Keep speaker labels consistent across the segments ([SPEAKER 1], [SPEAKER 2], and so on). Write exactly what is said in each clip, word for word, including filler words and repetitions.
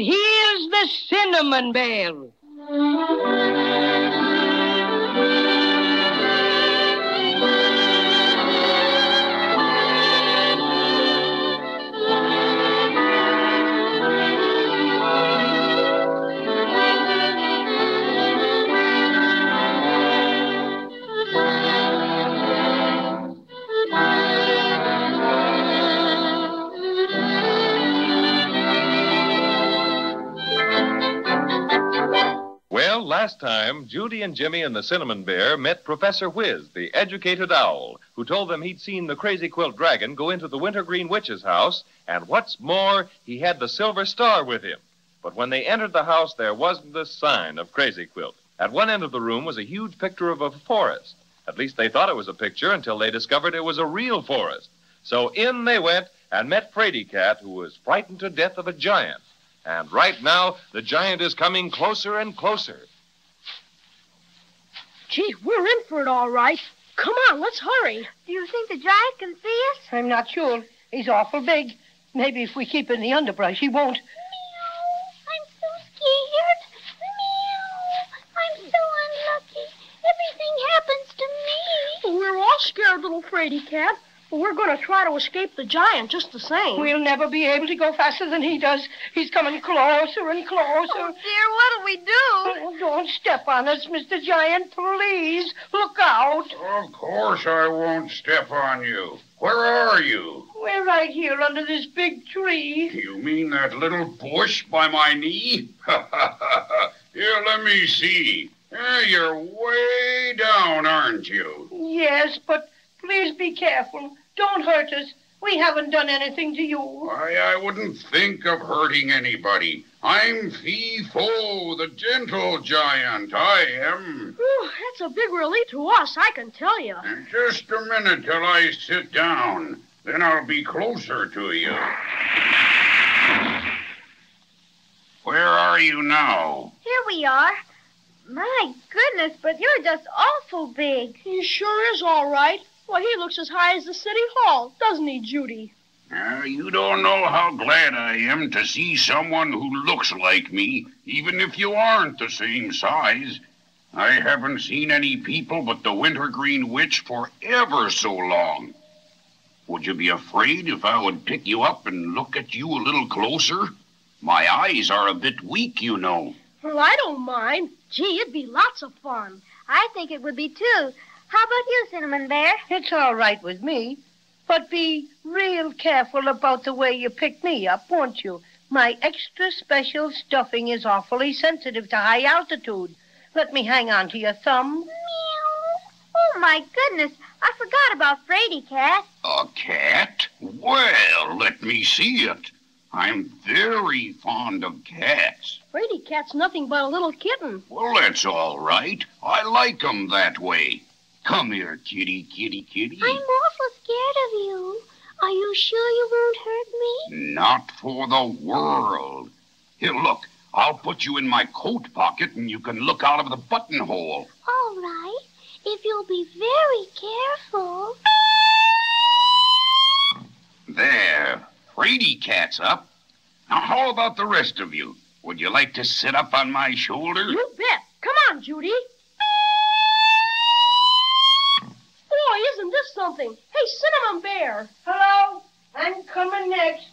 [SPEAKER 1] here's the Cinnamon Bear.
[SPEAKER 2] Last time, Judy and Jimmy and the Cinnamon Bear met Professor Whiz, the educated owl, who told them he'd seen the Crazy-Quilt dragon go into the Wintergreen witch's house, and what's more, he had the silver star with him. But when they entered the house, there wasn't a sign of Crazy-Quilt. At one end of the room was a huge picture of a forest. At least they thought it was a picture until they discovered it was a real forest. So in they went and met Fraidy Cat, who was frightened to death of a giant. And right now, the giant is coming closer and closer.
[SPEAKER 3] Gee, we're in for it all right. Come on, let's hurry.
[SPEAKER 4] Do you think the giant can see us?
[SPEAKER 1] I'm not sure. He's awful big. Maybe if we keep in the underbrush, he won't.
[SPEAKER 4] Meow. I'm so scared. Meow. I'm so unlucky. Everything happens to me.
[SPEAKER 3] We're all scared, little Fraidy Cat. But we're going to try to escape the giant just the same.
[SPEAKER 1] We'll never be able to go faster than he does. He's coming closer and closer.
[SPEAKER 4] Oh, dear, what'll we do?
[SPEAKER 1] Oh, don't step on us, Mister Giant, please. Look out.
[SPEAKER 5] Of course I won't step on you. Where are you?
[SPEAKER 1] We're right here under this big tree.
[SPEAKER 5] You mean that little bush by my knee? Here, let me see. There, you're way down, aren't you?
[SPEAKER 1] Yes, but please be careful. Don't hurt us. We haven't done anything to you.
[SPEAKER 5] Why, I wouldn't think of hurting anybody. I'm Fee-Fo, the gentle giant. I am.
[SPEAKER 3] Whew, that's a big relief to us, I can tell you.
[SPEAKER 5] And just a minute till I sit down. Then I'll be closer to you. Where are you now?
[SPEAKER 4] Here we are. My goodness, but you're just awful big.
[SPEAKER 3] He sure is all right. Well, he looks as high as the city hall, doesn't he, Judy?
[SPEAKER 5] Uh, you don't know how glad I am to see someone who looks like me, even if you aren't the same size. I haven't seen any people but the Wintergreen witch for ever so long. Would you be afraid if I would pick you up and look at you a little closer? My eyes are a bit weak, you know.
[SPEAKER 3] Well, I don't mind. Gee, it'd be lots of fun.
[SPEAKER 4] I think it would be, too. How about you, Cinnamon Bear?
[SPEAKER 1] It's all right with me. But be real careful about the way you pick me up, won't you? My extra special stuffing is awfully sensitive to high altitude. Let me hang on to your thumb.
[SPEAKER 4] Meow. Oh, my goodness. I forgot about Fraidy Cat.
[SPEAKER 5] A cat? Well, let me see it. I'm very fond of cats.
[SPEAKER 3] Fraidy Cat's nothing but a little kitten.
[SPEAKER 5] Well, that's all right. I like 'em that way. Come here, kitty, kitty, kitty.
[SPEAKER 4] I'm awful scared of you. Are you sure you won't hurt me?
[SPEAKER 5] Not for the world. Here, look. I'll put you in my coat pocket and you can look out of the buttonhole.
[SPEAKER 4] All right. If you'll be very careful.
[SPEAKER 5] There. Fraidy Cat's up. Now, how about the rest of you? Would you like to sit up on my shoulder?
[SPEAKER 3] You bet. Come on, Judy. Boy, isn't this something? Hey, Cinnamon Bear.
[SPEAKER 1] Hello? I'm coming next.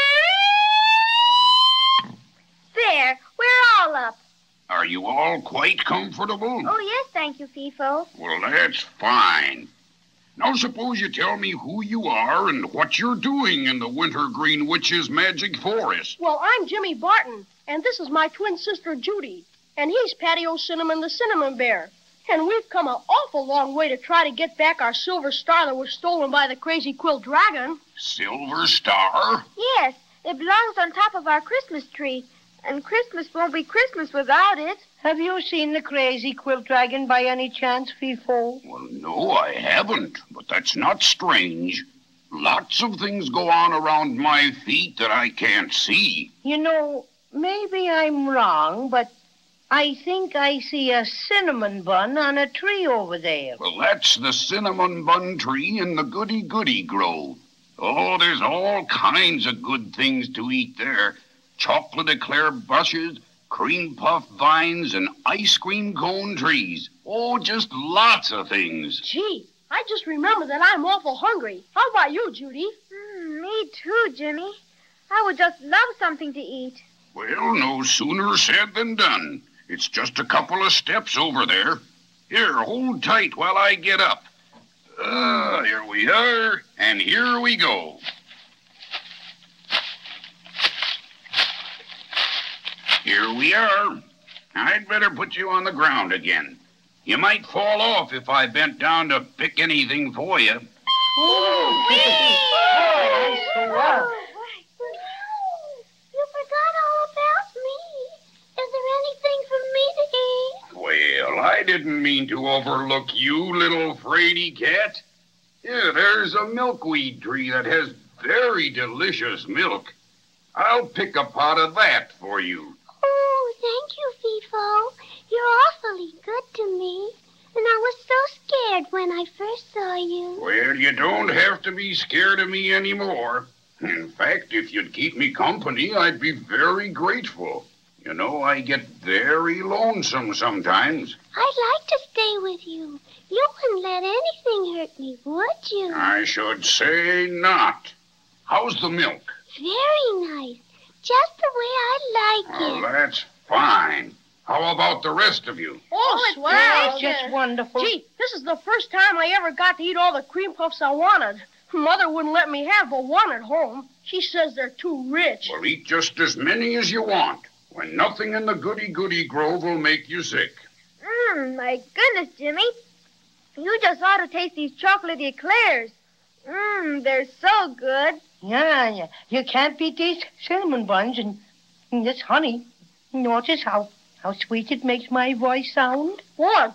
[SPEAKER 4] There. We're all up.
[SPEAKER 5] Are you all quite comfortable?
[SPEAKER 4] Oh, yes, thank you, Fee-Fo.
[SPEAKER 5] Well, that's fine. Now, suppose you tell me who you are and what you're doing in the Wintergreen Witch's magic forest.
[SPEAKER 3] Well, I'm Jimmy Barton, and this is my twin sister, Judy. And he's Patty O'Cinnamon, the Cinnamon Bear. And we've come an awful long way to try to get back our silver star that was stolen by the Crazy-Quilt dragon.
[SPEAKER 5] Silver star?
[SPEAKER 4] Yes, it belongs on top of our Christmas tree. And Christmas won't be Christmas without it.
[SPEAKER 1] Have you seen the Crazy-Quilt dragon by any chance, Fee-Fo?
[SPEAKER 5] Well, no, I haven't. But that's not strange. Lots of things go on around my feet that I can't see.
[SPEAKER 1] You know, maybe I'm wrong, but I think I see a cinnamon bun on a tree over there.
[SPEAKER 5] Well, that's the cinnamon bun tree in the goody-goody grove. Oh, there's all kinds of good things to eat there. chocolate eclair bushes, cream puff vines, and ice cream cone trees. Oh, just lots of things.
[SPEAKER 3] Gee, I just remembered that I'm awful hungry. How about you, Judy?
[SPEAKER 4] Mm, me too, Jimmy. I would just love something to eat.
[SPEAKER 5] Well, no sooner said than done. It's just a couple of steps over there. Here, hold tight while I get up. Ah, uh, here we are, and here we go. Here we are. I'd better put you on the ground again. You might fall off if I bent down to pick anything for you.
[SPEAKER 1] Oh,
[SPEAKER 4] Oh, wow. You forgot all about me. Is there anything for me to eat?
[SPEAKER 5] Well, I didn't mean to overlook you, little fraidy cat. Yeah, there's a milkweed tree that has very delicious milk. I'll pick a pot of that for you.
[SPEAKER 4] Oh, thank you, Feefo. You're awfully good to me. And I was so scared when I first saw you.
[SPEAKER 5] Well, you don't have to be scared of me anymore. In fact, if you'd keep me company, I'd be very grateful. You know, I get very lonesome sometimes.
[SPEAKER 4] I'd like to stay with you. You wouldn't let anything hurt me, would you?
[SPEAKER 5] I should say not. How's the milk?
[SPEAKER 4] Very nice. Just the way I like
[SPEAKER 5] Oh,
[SPEAKER 4] it.
[SPEAKER 5] that's fine. How about the rest of you?
[SPEAKER 3] Oh, swell.
[SPEAKER 1] It's just wonderful.
[SPEAKER 3] Gee, this is the first time I ever got to eat all the cream puffs I wanted. Mother wouldn't let me have but one at home. She says they're too rich.
[SPEAKER 5] Well, eat just as many as you want, when nothing in the goody-goody grove will make you sick.
[SPEAKER 4] Mmm, my goodness, Jimmy. You just ought to taste these chocolatey eclairs. Mmm, they're so good.
[SPEAKER 1] Yeah, yeah. You can't beat these cinnamon buns and, and this honey. Notice how, how sweet it makes my voice sound?
[SPEAKER 3] Boy,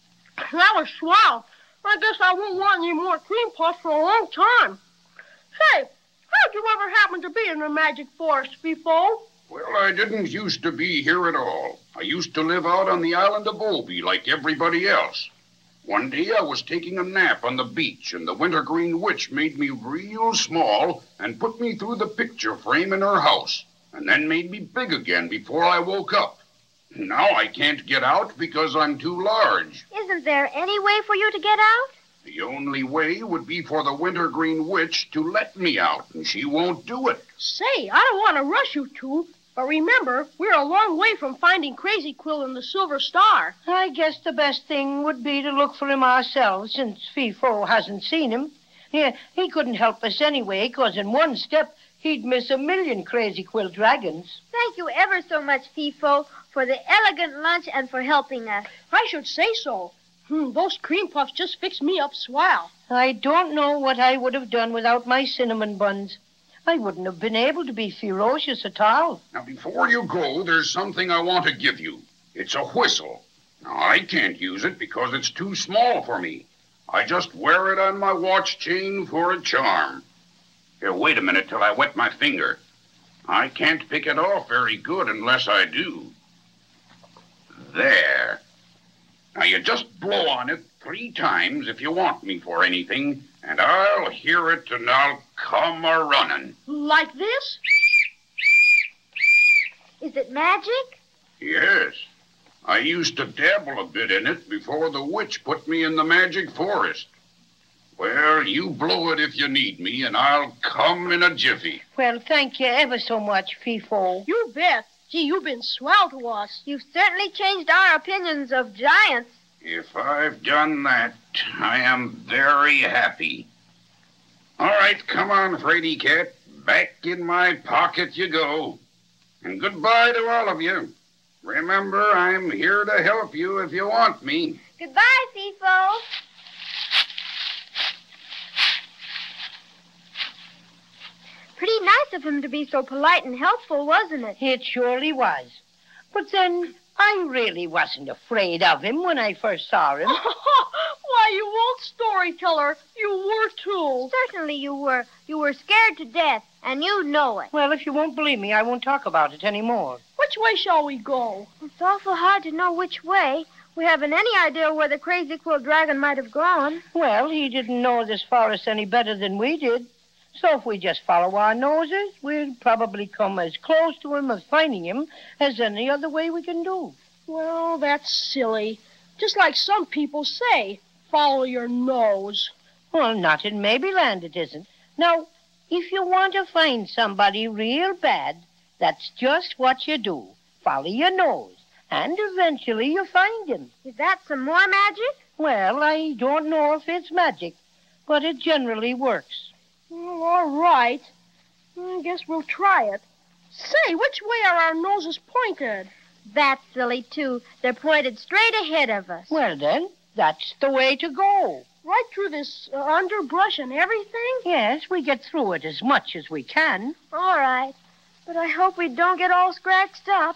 [SPEAKER 3] that was swell. I guess I won't want any more cream puffs for a long time. Say, how'd you ever happen to be in the magic forest before?
[SPEAKER 5] Well, I didn't used to be here at all. I used to live out on the island of Obi like everybody else. One day I was taking a nap on the beach, and the Wintergreen witch made me real small and put me through the picture frame in her house, and then made me big again before I woke up. Now I can't get out because I'm too large.
[SPEAKER 4] Isn't there any way for you to get out?
[SPEAKER 5] The only way would be for the Wintergreen witch to let me out, and she won't do it.
[SPEAKER 3] Say, I don't want to rush you two, but remember, we're a long way from finding Crazy-Quilt and the Silver Star.
[SPEAKER 1] I guess the best thing would be to look for him ourselves, since Feefo hasn't seen him. Yeah, he couldn't help us anyway, because in one step, he'd miss a million Crazy-Quilt dragons.
[SPEAKER 4] Thank you ever so much, Feefo, for the elegant lunch and for helping us.
[SPEAKER 3] I should say so. Hmm, those cream puffs just fixed me up swell.
[SPEAKER 1] I don't know what I would have done without my cinnamon buns. I wouldn't have been able to be ferocious at all.
[SPEAKER 5] Now, before you go, there's something I want to give you. It's a whistle. Now, I can't use it because it's too small for me. I just wear it on my watch chain for a charm. Here, wait a minute till I wet my finger. I can't pick it off very good unless I do. There. Now, you just blow on it three times if you want me for anything, and I'll hear it and I'll come a-running.
[SPEAKER 3] Like this?
[SPEAKER 4] Is it magic?
[SPEAKER 5] Yes. I used to dabble a bit in it before the witch put me in the magic forest. Well, you blow it if you need me, and I'll come in a jiffy.
[SPEAKER 1] Well, thank you ever so much, Feefo.
[SPEAKER 3] You bet. Gee, you've been swell to us.
[SPEAKER 4] You've certainly changed our opinions of giants.
[SPEAKER 5] If I've done that, I am very happy. All right, come on, Fraidy Cat. Back in my pocket you go. And goodbye to all of you. Remember, I'm here to help you if you want me.
[SPEAKER 4] Goodbye, Feefo. Pretty nice of him to be so polite and helpful, wasn't it?
[SPEAKER 1] It surely was. But then, I really wasn't afraid of him when I first saw him.
[SPEAKER 3] Why, you old storyteller. You were, too.
[SPEAKER 4] Certainly you were. You were scared to death, and you know it.
[SPEAKER 1] Well, if you won't believe me, I won't talk about it anymore.
[SPEAKER 3] Which way shall we go?
[SPEAKER 4] It's awful hard to know which way. We haven't any idea where the Crazy-Quilt dragon might have gone.
[SPEAKER 1] Well, he didn't know this forest any better than we did. So if we just follow our noses, we'll probably come as close to him as finding him as any other way we can do.
[SPEAKER 3] Well, that's silly. Just like some people say, follow your nose.
[SPEAKER 1] Well, not in Maybeland it isn't. Now, if you want to find somebody real bad, that's just what you do. Follow your nose, and eventually you find him.
[SPEAKER 6] Is that some more magic?
[SPEAKER 1] Well, I don't know if it's magic, but it generally works.
[SPEAKER 3] Well, all right. I guess we'll try it. Say, which way are our noses pointed?
[SPEAKER 6] That's silly, too. They're pointed straight ahead of us.
[SPEAKER 1] Well, then, that's the way to go.
[SPEAKER 3] Right through this uh, underbrush and everything?
[SPEAKER 1] Yes, we get through it as much as we can.
[SPEAKER 6] All right. But I hope we don't get all scratched up.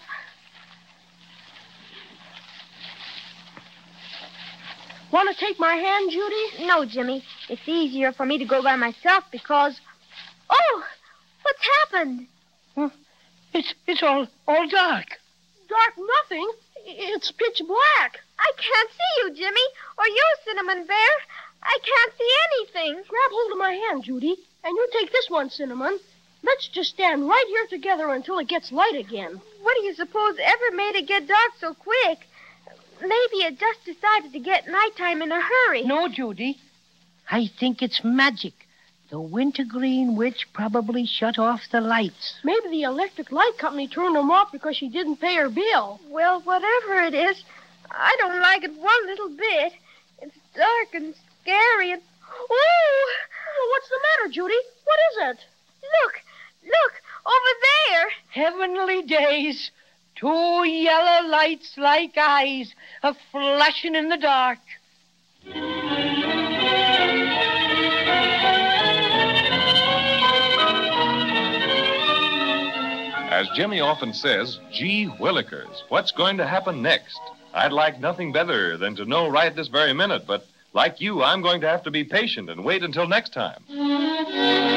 [SPEAKER 3] Want to take my hand, Judy?
[SPEAKER 6] No, Jimmy. It's easier for me to go by myself because... Oh! What's happened?
[SPEAKER 1] Huh? It's it's all all dark.
[SPEAKER 3] Dark nothing. It's pitch black.
[SPEAKER 6] I can't see you, Jimmy, or you, Cinnnamon Bear. I can't see anything.
[SPEAKER 3] Grab hold of my hand, Judy, and you take this one, Cinnnamon. Let's just stand right here together until it gets light again.
[SPEAKER 6] What do you suppose ever made it get dark so quick? Maybe it just decided to get nighttime in a hurry.
[SPEAKER 1] No, Judy. I think it's magic. The Wintergreen witch probably shut off the lights.
[SPEAKER 3] Maybe the electric light company turned them off because she didn't pay her bill.
[SPEAKER 6] Well, whatever it is, I don't like it one little bit. It's dark and scary and... Oh!
[SPEAKER 3] Oh, what's the matter, Judy? What is it?
[SPEAKER 6] Look! Look! Over there!
[SPEAKER 1] Heavenly days! Two yellow lights like eyes, a-flashing in the dark.
[SPEAKER 2] As Jimmy often says, gee willikers, what's going to happen next? I'd like nothing better than to know right this very minute, but like you, I'm going to have to be patient and wait until next time.